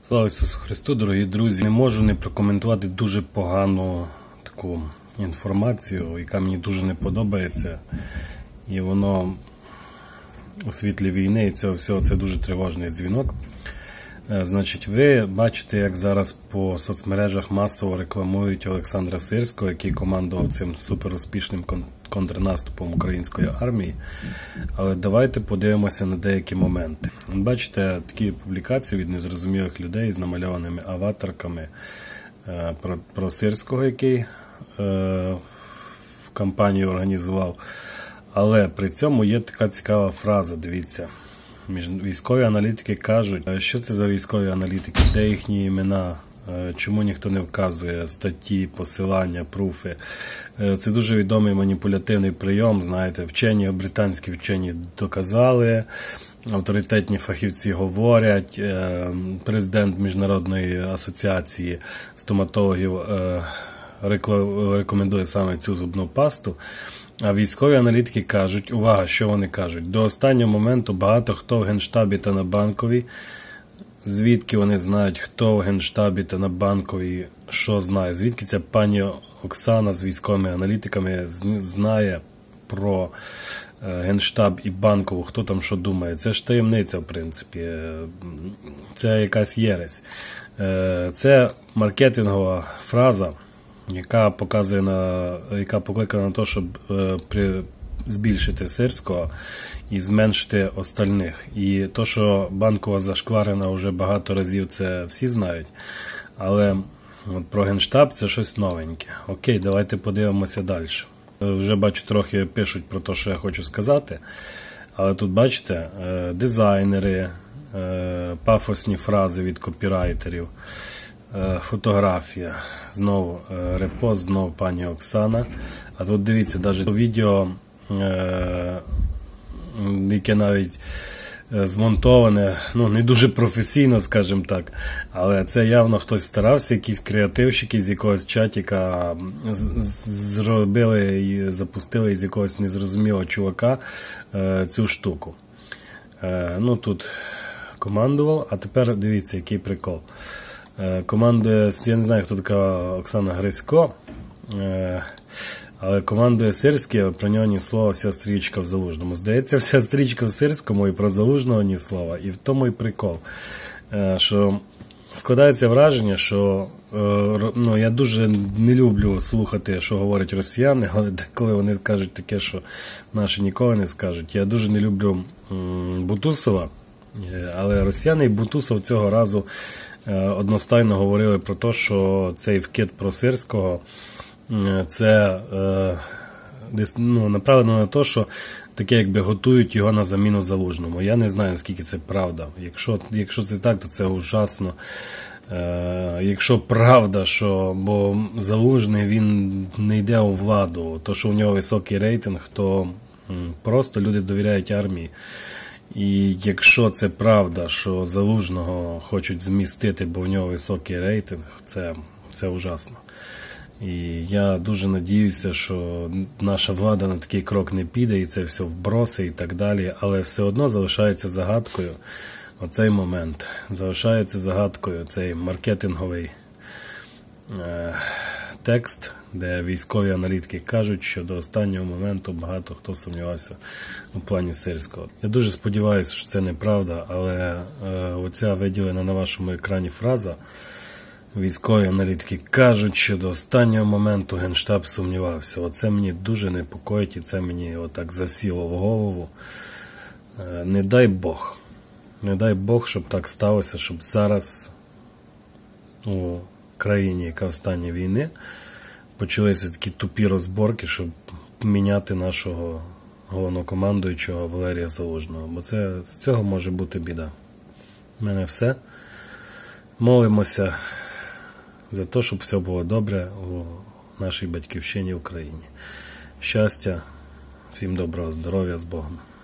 Слава Ісусу Христу, дорогі друзі! Не можу не прокоментувати дуже погану таку інформацію, яка мені дуже не подобається. І воно у світлі війни і цього всього це дуже тривожний дзвінок. Значить, ви бачите, як зараз по соцмережах масово рекламують Олександра Сирського, який командував цим суперуспішним контрнаступом української армії. Але давайте подивимося на деякі моменти. Бачите, такі публікації від незрозумілих людей з намальованими аватарками про Сирського, який кампанію організував. Але при цьому є така цікава фраза, дивіться. Військові аналітики кажуть, що це за військові аналітики, де їхні імена, чому ніхто не вказує статті, посилання, пруфи. Це дуже відомий маніпулятивний прийом, знаєте, британські вчені доказали, авторитетні фахівці говорять, президент Міжнародної асоціації стоматологів рекомендує саме цю зубну пасту. А військові аналітики кажуть, увага, що вони кажуть, до останнього моменту багато хто в Генштабі та на Банковій, звідки вони знають, хто в Генштабі та на Банковій, що знає, звідки ця пані Оксана з військовими аналітиками знає про Генштаб і Банкову, хто там що думає. Це ж таємниця, в принципі, це якась єресь. Це маркетингова фраза, яка покликана на те, щоб збільшити Сирського і зменшити остальних. І то, що Банкова зашкварена вже багато разів, це всі знають. Але от про Генштаб це щось новеньке. Окей, давайте подивимося далі. Вже бачу, трохи пишуть про те, що я хочу сказати. Але тут, бачите, дизайнери, пафосні фрази від копірайтерів, фотографія, знову репост, знову пані Оксана. А тут дивіться, навіть відео, яке навіть змонтоване, не дуже професійно, скажімо так, але це явно хтось старався, якісь креативщики з якогось чатіка зробили і запустили із якогось незрозумілого чувака цю штуку. Тут командував, а тепер дивіться, який прикол. Командує, я не знаю, хто така Оксана Грисько, але командує Сирський, а про нього ні слова, вся стрічка в Залужному. Здається, вся стрічка в Сирському і про Залужного ні слова. І в тому і прикол. Що складається враження, що я дуже не люблю слухати, що говорять росіяни, але коли вони кажуть таке, що наші ніколи не скажуть. Я дуже не люблю Бутусова, але росіяни і Бутусов цього разу одностайно говорили про те, що цей вкид про Сирського це направлено на те, що таке якби готують його на заміну Залужному. Я не знаю, наскільки це правда. Якщо це так, то це ужасно. Якщо правда, бо Залужний, він не йде у владу, то що у нього високий рейтинг, то просто люди довіряють армії. І якщо це правда, що Залужного хочуть змістити, бо в нього високий рейтинг, це ужасно. І я дуже надіюся, що наша влада на такий крок не піде, і це все вброси і так далі, але все одно залишається загадкою оцей момент. Залишається загадкою цей маркетинговий текст, де військові аналітики кажуть, що до останнього моменту багато хто сумнівався у плані Сирського. Я дуже сподіваюся, що це неправда, але оця виділена на вашому екрані фраза військові аналітики кажуть, що до останнього моменту Генштаб сумнівався. Оце мені дуже непокоїть і це мені отак засіло в голову. Не дай Бог, щоб так сталося, щоб зараз у країні, яка в стані війни, почалися такі тупі розборки, щоб міняти нашого головнокомандуючого Валерія Залужного. Бо з цього може бути біда. У мене все. Молимося за те, щоб все було добре у нашій батьківщині Україні. Щастя, всім доброго здоров'я, з Богом.